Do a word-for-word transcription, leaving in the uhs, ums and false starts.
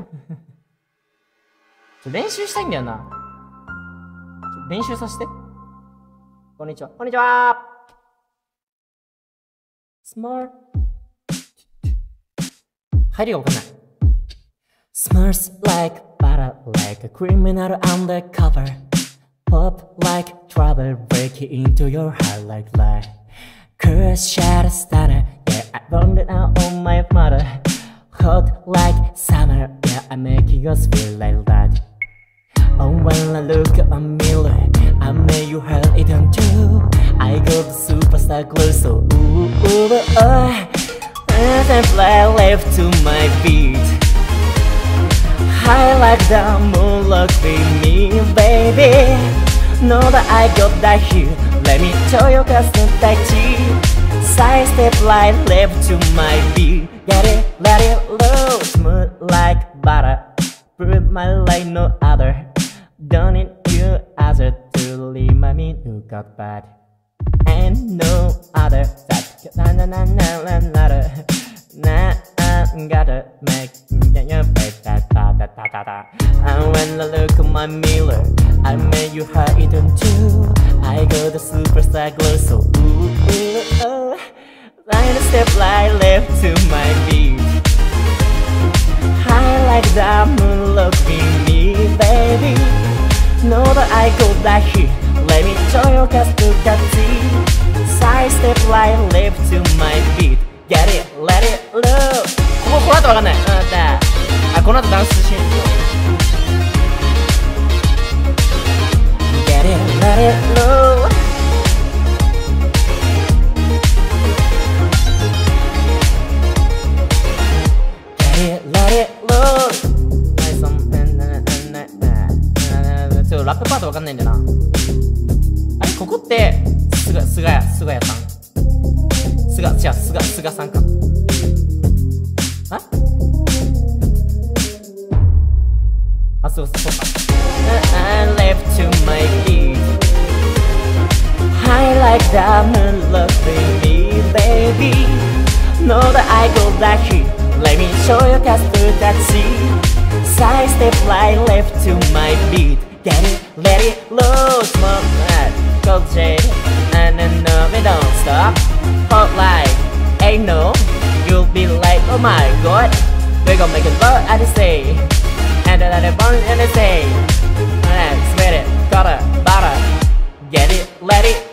ちょ練習したいんだよな。ちょ練習させて。こんにちは。こんにちは。スマー入りがわかんない。Smells like butter, like a criminal undercover. Pop like trouble, breaking into your heart like light. Curse shadow stunner, yeah, I burned it out on my mother. Hot like summer, yeah, I'm making us feel like that. Oh, when I look at my mirror, I make you hurt it on too. I got the superstar glow, so ooh, ooh, oh. And I fly left to my feet. High like the moon, look with me, baby. Know that I got that here. Let me show you custom touchy. Side step right left to my beat. Get it, let it low. Smooth like butter. Prove my life no other. Don't need you other to leave my mean who got bad. And no other that na na na na na na na I gotta make your face da da da da da da. And when I look at my mirror, I make you hurt it on too. I got the superstar glow, so ooh ooh oh. Line a step right left to my beat. High like the moon, look at me, baby. Know that I got that here. Let me show you cause to cut see. Side step right left to my beat. Get it, let it low. ここ、この後わかんない。うん、だ。あ、この後ダンスしよう。Get it, let it low. Get it, let it low. ちょっとラップパートわかんないんだよな。あれ、ここって、すが、すがや、すがやさん。すが、違う、すが、すがさんか。ああ、そう、そうか。I left to my feet. High like the moon, look at me, baby. Know that I got that heat. Let me show you cause to that sea. Side step right left to my beat. Get it, let it low. Smoke that, cold shade. And then no, we don't stop. Hot like, ain't no. You'll be like, oh my god. We're gonna make it low, I just say. And then I burn and I say. Alright, sweat it, got it, butter. Get it, let it